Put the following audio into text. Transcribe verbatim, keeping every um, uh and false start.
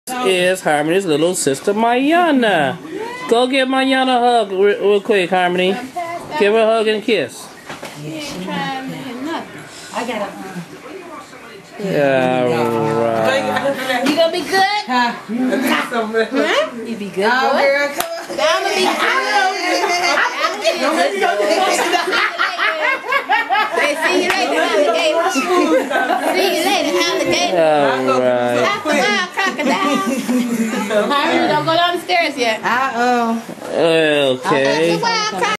This is Harmony's little sister, Mayana. Go give Mayana a hug real, real quick, Harmony. Give her a hug and a kiss. I got a. Yeah, right. You gonna be good? Huh? You be good, boy? I'm gonna be good. Hey, see you later, alligator. See you later, alligator. Alright. Stop the wild crocodile. Harry, don't go down the stairs yet. Uh-oh. Okay. Wild crocodile.